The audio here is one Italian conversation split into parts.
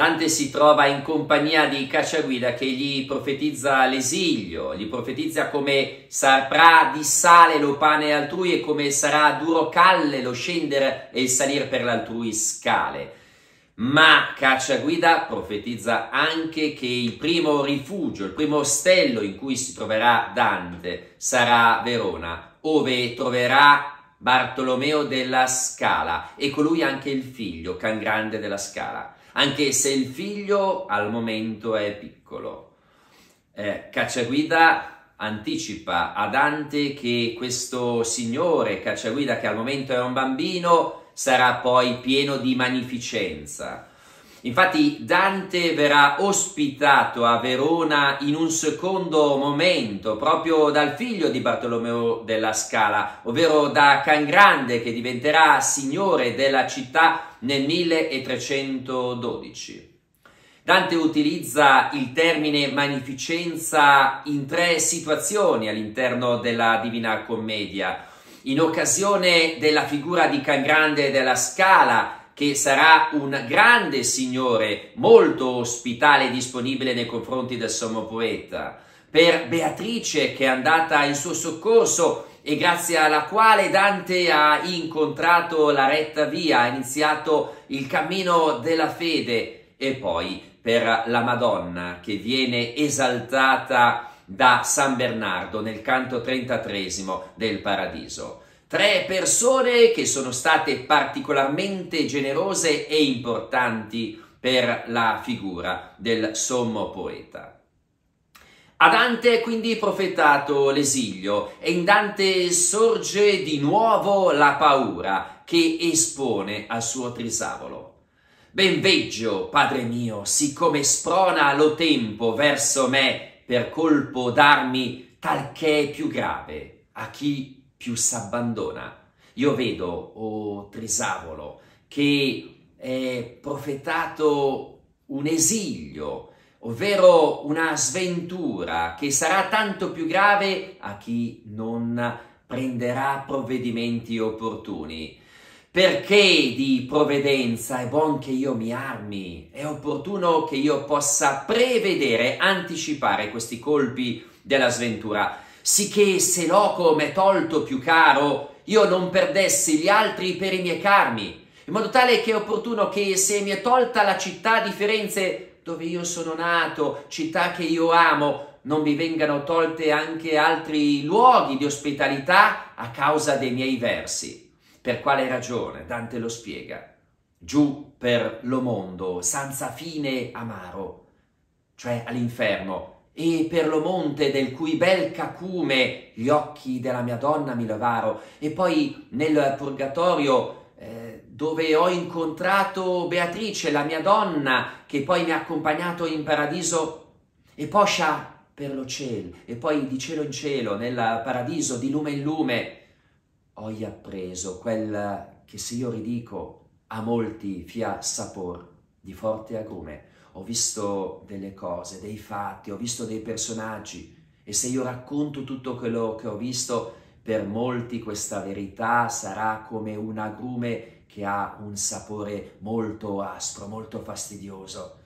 Dante si trova in compagnia di Cacciaguida che gli profetizza l'esilio, gli profetizza come saprà dissale lo pane altrui e come sarà duro calle lo scendere e il salir per l'altrui scale. Ma Cacciaguida profetizza anche che il primo rifugio, il primo ostello in cui si troverà Dante sarà Verona, ove troverà Bartolomeo della Scala e con lui anche il figlio, Cangrande della Scala, anche se il figlio al momento è piccolo. Cacciaguida anticipa a Dante che questo signore Cacciaguida, che al momento è un bambino, sarà poi pieno di magnificenza. Infatti Dante verrà ospitato a Verona in un secondo momento proprio dal figlio di Bartolomeo della Scala, ovvero da Cangrande, che diventerà signore della città nel 1312. Dante utilizza il termine magnificenza in 3 situazioni all'interno della Divina Commedia. In occasione della figura di Cangrande della Scala, che sarà un grande signore, molto ospitale e disponibile nei confronti del sommo poeta, per Beatrice che è andata in suo soccorso e grazie alla quale Dante ha incontrato la retta via, ha iniziato il cammino della fede, e poi per la Madonna che viene esaltata da San Bernardo nel canto 33esimo del Paradiso. 3 persone che sono state particolarmente generose e importanti per la figura del sommo poeta. A Dante è quindi profetato l'esilio e in Dante sorge di nuovo la paura che espone al suo trisavolo. Ben veggio, padre mio, siccome sprona lo tempo verso me per colpo darmi tal che è più grave a chi più s'abbandona. Io vedo, o trisavolo, che è profetato un esilio, ovvero una sventura che sarà tanto più grave a chi non prenderà provvedimenti opportuni. Perché di provvidenza è buon che io mi armi, è opportuno che io possa prevedere, anticipare questi colpi della sventura, sicché se loco m'è tolto più caro, io non perdessi gli altri per i miei carmi, in modo tale che è opportuno che se mi è tolta la città di Firenze, dove io sono nato, città che io amo, non mi vengano tolte anche altri luoghi di ospitalità a causa dei miei versi. Per quale ragione? Dante lo spiega. Giù per lo mondo, senza fine amaro, cioè all'inferno, e per lo monte del cui bel cacume gli occhi della mia donna mi levaro, e poi nel purgatorio dove ho incontrato Beatrice, la mia donna, che poi mi ha accompagnato in paradiso, e poscia per lo cielo, e poi di cielo in cielo, nel paradiso, di lume in lume, ho appreso quel che se io ridico a molti fia sapor di forte agrume. Ho visto delle cose, dei fatti, ho visto dei personaggi, e se io racconto tutto quello che ho visto, per molti questa verità sarà come un agrume che ha un sapore molto aspro, molto fastidioso.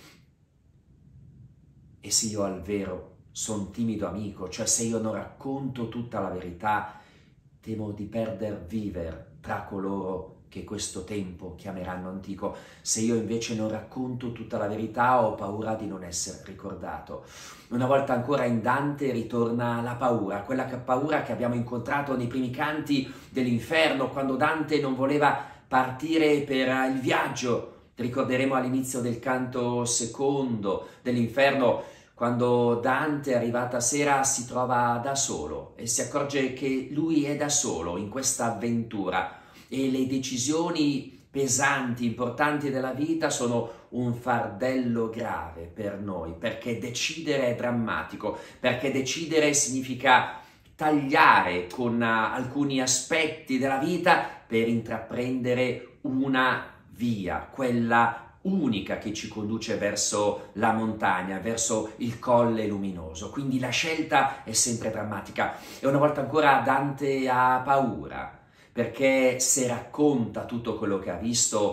E se io al vero son timido amico, cioè se io non racconto tutta la verità, temo di perder viver tra coloro che questo tempo chiameranno antico. Se io invece non racconto tutta la verità, ho paura di non essere ricordato. Una volta ancora in Dante ritorna la paura, quella paura che abbiamo incontrato nei primi canti dell'inferno, quando Dante non voleva partire per il viaggio. Ricorderemo all'inizio del canto secondo dell'inferno, quando Dante, arrivata sera, si trova da solo e si accorge che lui è da solo in questa avventura e le decisioni pesanti, importanti della vita sono un fardello grave per noi, perché decidere è drammatico, perché decidere significa tagliare con alcuni aspetti della vita per intraprendere una via, quella unica che ci conduce verso la montagna, verso il colle luminoso. Quindi la scelta è sempre drammatica. E una volta ancora Dante ha paura, perché se racconta tutto quello che ha visto,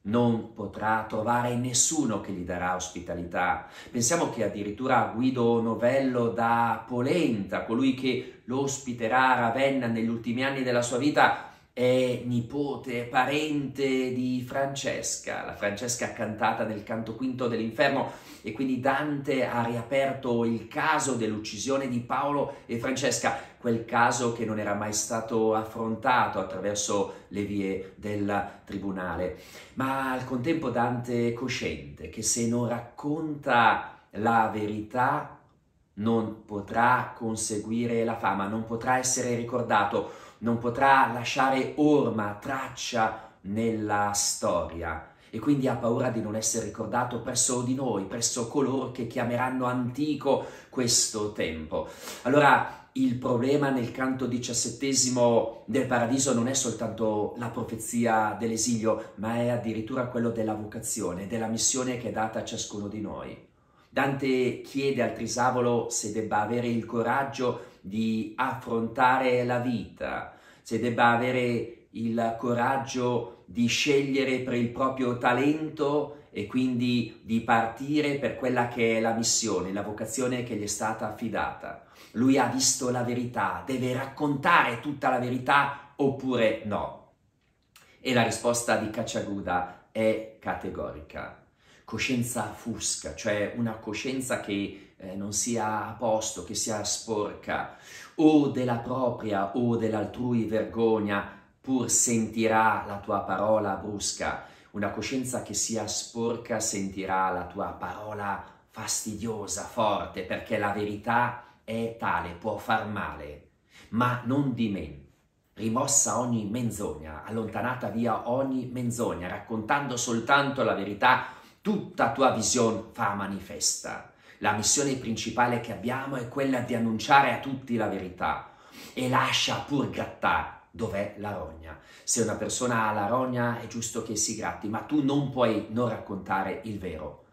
non potrà trovare nessuno che gli darà ospitalità. Pensiamo che addirittura Guido Novello da Polenta, colui che lo ospiterà a Ravenna negli ultimi anni della sua vita, è nipote, parente di Francesca, la Francesca cantata nel canto quinto dell'Inferno, e quindi Dante ha riaperto il caso dell'uccisione di Paolo e Francesca, quel caso che non era mai stato affrontato attraverso le vie del tribunale. Ma al contempo Dante è cosciente che se non racconta la verità non potrà conseguire la fama, non potrà essere ricordato, non potrà lasciare orma, traccia nella storia, e quindi ha paura di non essere ricordato presso di noi, presso coloro che chiameranno antico questo tempo. Allora il problema nel canto 17° del Paradiso non è soltanto la profezia dell'esilio, ma è addirittura quello della vocazione, della missione che è data a ciascuno di noi. Dante chiede al Trisavolo se debba avere il coraggio di affrontare la vita, se debba avere il coraggio di scegliere per il proprio talento e quindi di partire per quella che è la missione, la vocazione che gli è stata affidata. Lui ha visto la verità, deve raccontare tutta la verità oppure no? E la risposta di Cacciaguda è categorica. Coscienza fusca, cioè una coscienza che non sia a posto, che sia sporca, o della propria o dell'altrui vergogna, pur sentirà la tua parola brusca. Una coscienza che sia sporca sentirà la tua parola fastidiosa, forte, perché la verità è tale, può far male, ma non di meno. Rimossa ogni menzogna, allontanata via ogni menzogna, raccontando soltanto la verità, tutta tua visione fa manifesta. La missione principale che abbiamo è quella di annunciare a tutti la verità, e lascia pur grattare dov'è la rogna. Se una persona ha la rogna è giusto che si gratti, ma tu non puoi non raccontare il vero,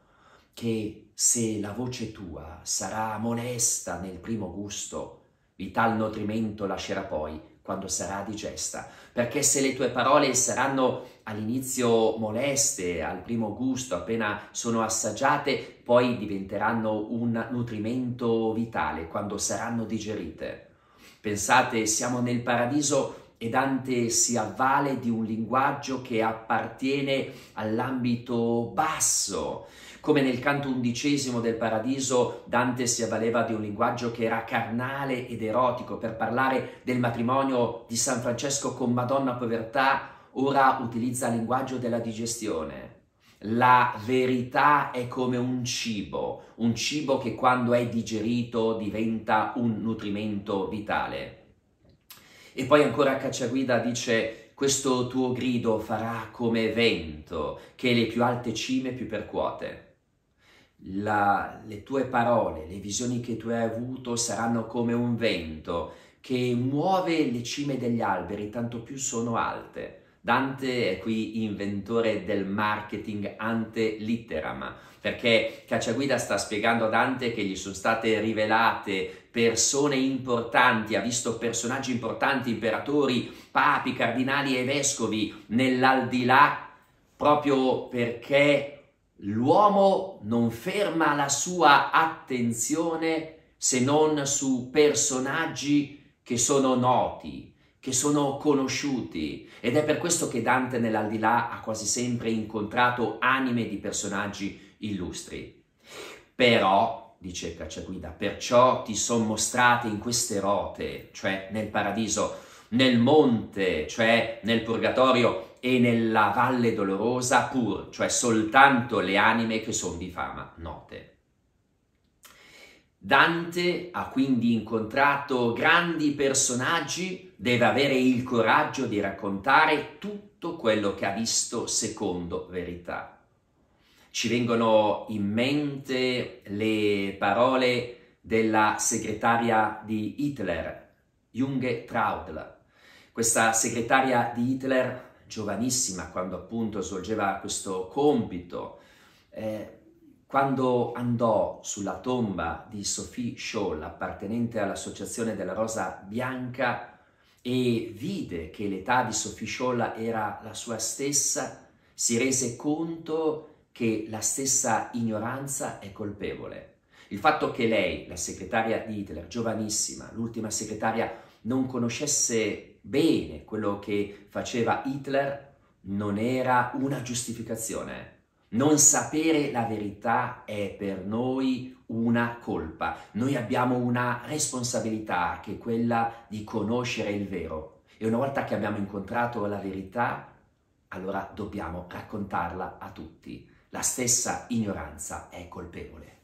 che se la voce tua sarà molesta nel primo gusto, vital nutrimento lascerà poi quando sarà digesta, perché se le tue parole saranno all'inizio moleste, al primo gusto, appena sono assaggiate, poi diventeranno un nutrimento vitale quando saranno digerite. Pensate, siamo nel paradiso e Dante si avvale di un linguaggio che appartiene all'ambito basso. Come nel canto 11° del Paradiso, Dante si avvaleva di un linguaggio che era carnale ed erotico per parlare del matrimonio di San Francesco con Madonna Povertà, ora utilizza il linguaggio della digestione. La verità è come un cibo che quando è digerito diventa un nutrimento vitale. E poi ancora Cacciaguida dice: questo tuo grido farà come vento che le più alte cime più percuote. Le tue parole, le visioni che tu hai avuto saranno come un vento che muove le cime degli alberi, tanto più sono alte. Dante è qui inventore del marketing ante litteram, perché Cacciaguida sta spiegando a Dante che gli sono state rivelate persone importanti, ha visto personaggi importanti, imperatori, papi, cardinali e vescovi nell'aldilà, proprio perché l'uomo non ferma la sua attenzione se non su personaggi che sono noti, che sono conosciuti, ed è per questo che Dante nell'aldilà ha quasi sempre incontrato anime di personaggi illustri. Però, dice Cacciaguida, perciò ti son mostrate in queste rote, cioè nel paradiso, nel monte, cioè nel purgatorio, e nella valle dolorosa pur, cioè soltanto le anime che sono di fama note. Dante ha quindi incontrato grandi personaggi, deve avere il coraggio di raccontare tutto quello che ha visto secondo verità. Ci vengono in mente le parole della segretaria di Hitler, Junge Traudl. Questa segretaria di Hitler, giovanissima quando appunto svolgeva questo compito, quando andò sulla tomba di Sophie Scholl, appartenente all'Associazione della Rosa Bianca, e vide che l'età di Sophie Scholl era la sua stessa, si rese conto che la stessa ignoranza è colpevole. Il fatto che lei, la segretaria di Hitler, giovanissima, l'ultima segretaria, non conoscesse bene quello che faceva Hitler, non era una giustificazione. Non sapere la verità è per noi una colpa. Noi abbiamo una responsabilità che è quella di conoscere il vero. E una volta che abbiamo incontrato la verità, allora dobbiamo raccontarla a tutti. La stessa ignoranza è colpevole.